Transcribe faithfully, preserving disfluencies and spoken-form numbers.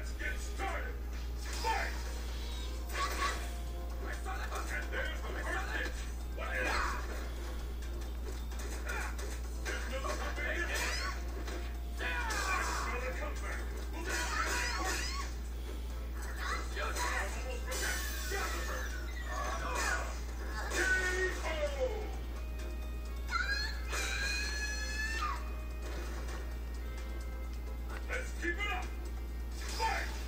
Let's get started. Fight! And there's the first hit. What is it? There's no comeback. There's another comeback. Will this really work? Just almost forgot. Got the bird. K O! Let's keep it up. Fight!